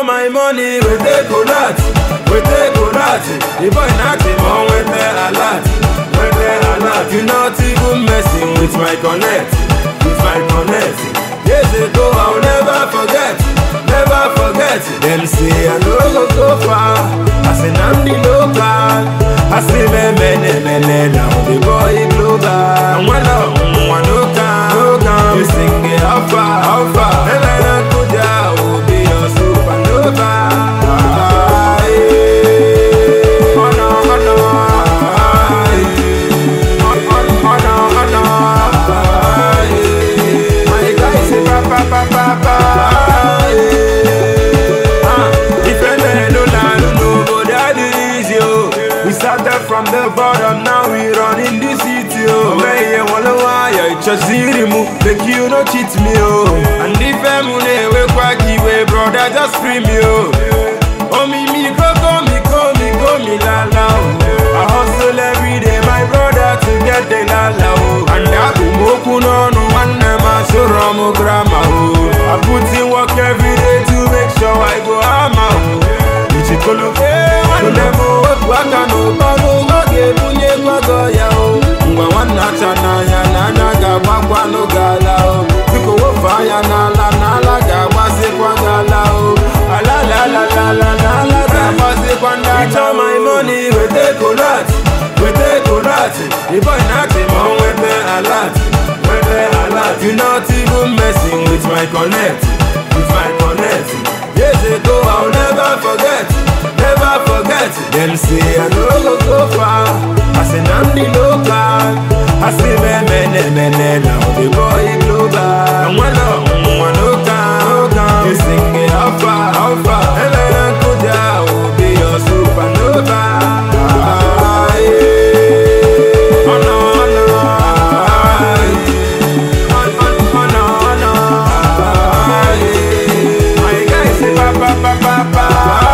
all my money, we take a lot. The boy not him on with the alert. You not even messing with my connect. Years ago I'll never forget. Them say I no go far. I say I'm the local. I say me now the boy global. And one no can. You sing it how far. Never could ya will be your supernova. From the bottom, now we run in the city, oh. May you wanna why I just see move, make you no cheat me, oh. And if I'm we quacky way, brother, just free me, oh. Oh, me, go me, la la. I hustle every day, my brother, to get the la la, oh. And I go moku no one never so ramo grandma, oh. I put in work every day to make sure I go ama, oh. Ichikolo, one never waka no bano. Ga bakwa no gala o biko wo fire na la ga wase kwa gala o la ga wase kwa ndala. It's all my money we take a lot. The boy not him on with the alert. You not even messing with my connect. Years ago I'll never forget. Them say I no go far. I say I'm the local. I say me now the boy global. And one no can. You sing it how far. Never could ya will be your supernova. My guy say pa.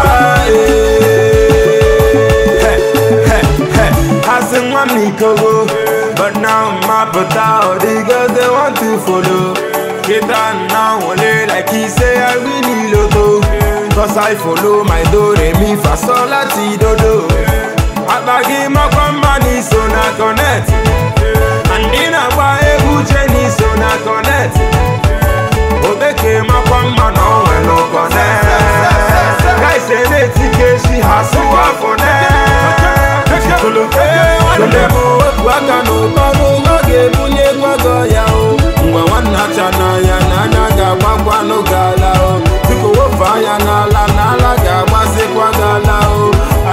But now I'm Penthauze, the girls they want to follow. Get on now, only like he say I really loto. Cause I follow my do, re mi fa sol la ti do do. I bag him up on money so na connect. And in a way Jenny so na connect. Obeke ma kwa mano we no connect. Guys say they think she has to work for them. Waka no bano goge bunye kwago ya o. Mwa wana chana ya na ga bakwa no gala o. Biko wo fire na la ga wase kwa gala o.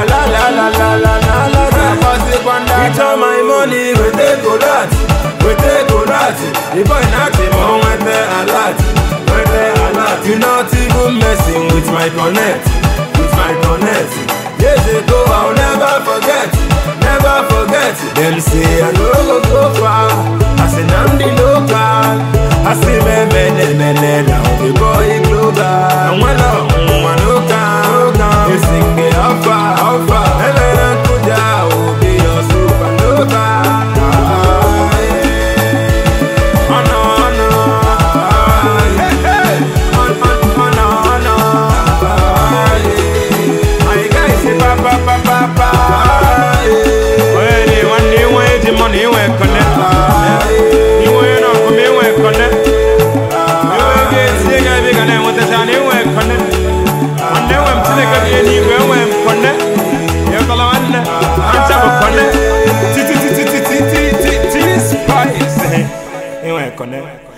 La ga wase kwa ndala. It's all my money we take a lot. The boy not him on with the alert. You not even messing with my connect. Years ago I'll never forget. Them say I no go far. I say I'm the local. I say me now the boy global. And one no can. You sing it how far. Never could ya will be your supernova. Money we connect. You ain't not for me we connect. You ain't get sick I big and what the time we connect. And then when to make any we connect. You call on connect. Spice. You connect.